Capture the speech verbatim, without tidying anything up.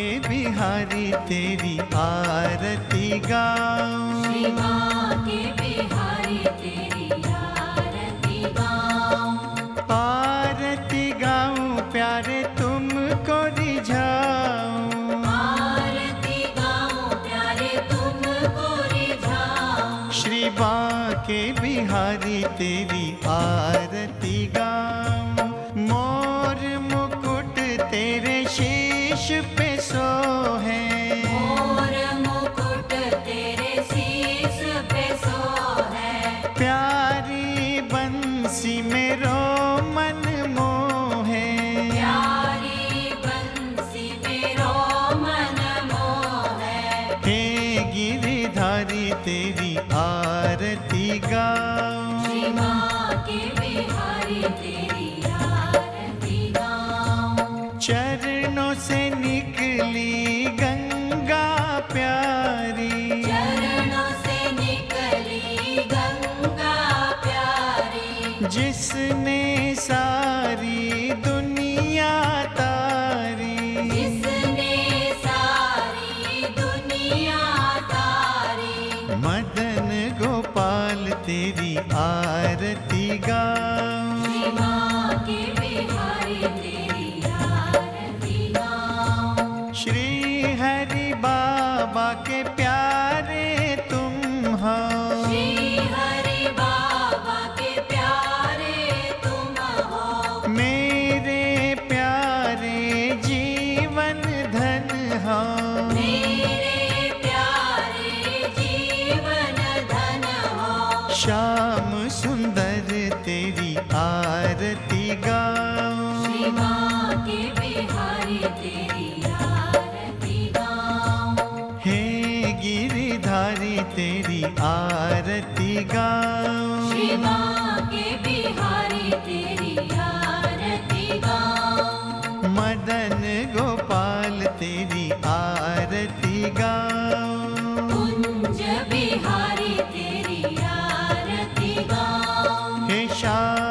के बिहारी तेरी आरती गाऊं। श्री माँ के बिहारी तेरी आरती गाऊं। आरती गाऊं प्यारे तुमको रिझाऊं। आरती गाऊं प्यारे तुमको रिझाऊं। श्री माँ के बिहारी तेरी आरती गाऊं। मोर मुकुट तेरे शीश पे सोहे। मोर मुकुट तेरे शीश पे सोहे। प्यारी बंसी मेरो मन मोहे। प्यारी बंसी मेरो मन मोहे। हे गिरिधारी तेरी आरती गाऊं। श्री माँ के बिहारी तेरी आरती गाऊं। चरणों से निकली गंगा प्यारी। चरणों से निकली गंगा प्यारी। जिसने सारी दुनिया तारी। जिसने सारी दुनिया तारी। मदन गोपाल तेरी आरती गाऊं। श्री माँ के बिहारी तेरी आरती गाऊं। श्री हरि बाबा के प्यारे तुम हो। श्री हरि बाबा के प्यारे तुम हो। मेरे प्यारे जीवन धन हो। मेरे प्यारे जीवन धन हो। श्याम सुंदर तेरी आरती गाऊं। श्री माँ के बिहारी तेरी आरती गाऊं। हे गिरिधारी तेरी आरती गाऊं। श्री माँ के बिहारी तेरी आरती गाऊं। मदन गोपाल तेरी आरती गाऊं। कुंज बिहारी तेरी आरती गाऊं। हे श्याम